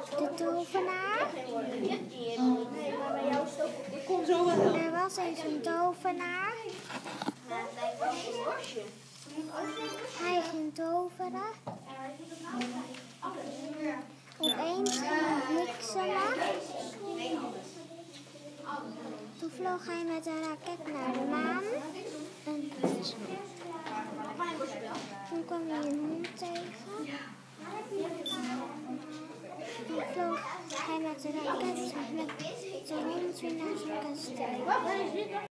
De tovenaar. Er was eens een tovenaar. Hij ging toveren. Opeens ging het bliksemen. Toen vloog hij met een raket naar de maan. En toen kwam hij een hond tegen. Toen vloog hij met de raket met de hond weer naar zijn kasteel.